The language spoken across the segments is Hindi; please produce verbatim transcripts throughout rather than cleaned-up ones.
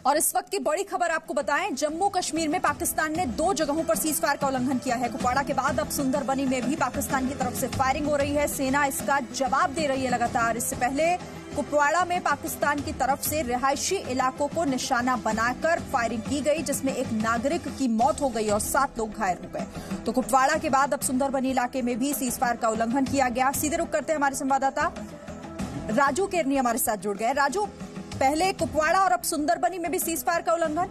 और इस वक्त की बड़ी खबर आपको बताएं, जम्मू कश्मीर में पाकिस्तान ने दो जगहों पर सीज फायर का उल्लंघन किया है। कुपवाड़ा के बाद अब सुंदरबनी में भी पाकिस्तान की तरफ से फायरिंग हो रही है। सेना इसका जवाब दे रही है लगातार। इससे पहले कुपवाड़ा में पाकिस्तान की तरफ से रिहायशी इलाकों को निशाना बनाकर फायरिंग की गई, जिसमें एक नागरिक की मौत हो गई और सात लोग घायल हो गए। तो कुपवाड़ा के बाद अब सुंदरबनी इलाके में भी सीज फायर का उल्लंघन किया गया। सीधे रुख करते हैं, हमारे संवाददाता राजू केरनी हमारे साथ जुड़ गए। राजू, पहले कुपवाड़ा और अब सुंदरबनी में भी सीज फायर का उल्लंघन।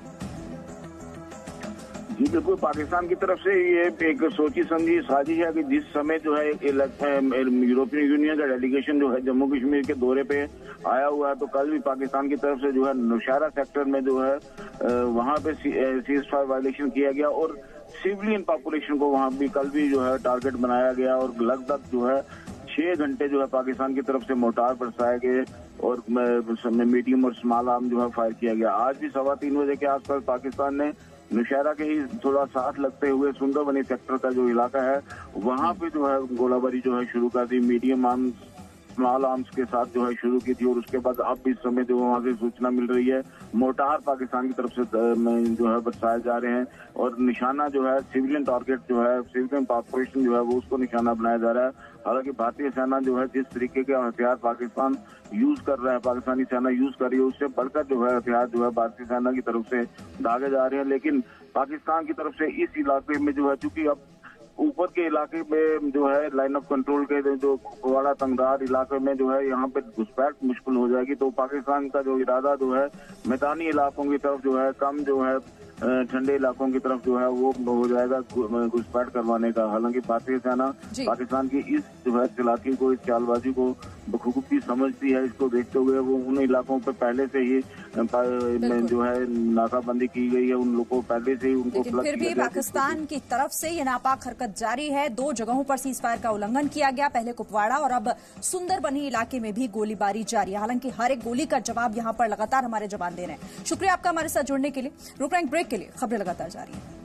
जी बिल्कुल, पाकिस्तान की तरफ से ये एक सोची समझी साजिश है कि जिस समय जो है यूरोपियन यूनियन का डेलीगेशन जो है जम्मू कश्मीर के दौरे पे आया हुआ है, तो कल भी पाकिस्तान की तरफ से जो है नौशहरा सेक्टर में जो है वहां पे सीज फायर वायलेशन किया गया और सिविलियन पॉपुलेशन को वहां भी कल भी जो है टारगेट बनाया गया और लगभग जो है छह घंटे जो है पाकिस्तान की तरफ से मोर्टार बरसाए गए और मीडियम और स्मॉल आर्म जो है फायर किया गया। आज भी सवा तीन बजे के आसपास पाकिस्तान ने नौशहरा के ही थोड़ा साथ लगते हुए सुंदरबनी सेक्टर का जो इलाका है वहां पे जो है गोलाबारी जो है शुरू कर दी। मीडियम आर्म्स स्मॉल आर्म्स के साथ जो है शुरू की थी और उसके बाद अब इस समय जो वहां से सूचना मिल रही है मोर्टार पाकिस्तान की तरफ से जो है बरसाए जा रहे हैं और निशाना जो है सिविलियन टारगेट जो है सिविलियन पॉपुलेशन जो है वो उसको निशाना बनाया जा रहा है। हालांकि भारतीय सेना जो है जिस तरीके के हथियार पाकिस्तान यूज कर रहा है, पाकिस्तानी सेना यूज कर रही है, उससे बढ़कर जो है हथियार जो है भारतीय सेना की तरफ से दागे जा रहे हैं। लेकिन पाकिस्तान की तरफ से इस इलाके में जो है चूंकि अब ऊपर के इलाके में जो है लाइन ऑफ कंट्रोल के जो कुपवाड़ा तंगदार इलाके में जो है यहाँ पे घुसपैठ मुश्किल हो जाएगी, तो पाकिस्तान का जो इरादा जो है मैदानी इलाकों की तरफ जो है कम जो है ठंडे इलाकों की तरफ जो है वो हो जाएगा घुसपैठ करवाने का। हालांकि भारतीय सेना पाकिस्तान की इस जो है चालाकी को, इस चालबाजी को बखूबी समझती है। इसको देखते हुए वो उन इलाकों पे पहले से ही जो है नाकाबंदी की गई है, उन लोगों को पहले से ही उनको लेकिन फिर भी पाकिस्तान की तरफ से ये नापाक हरकत जारी है। दो जगहों पर सीज फायर का उल्लंघन किया गया, पहले कुपवाड़ा और अब सुंदरबनी इलाके में भी गोलीबारी जारी है। हालांकि हर एक गोली का जवाब यहाँ पर लगातार हमारे जवान दे रहे हैं। शुक्रिया आपका हमारे साथ जुड़ने के लिए। रुक रहे हैं ब्रेक के लिए, खबरें लगातार जारी है।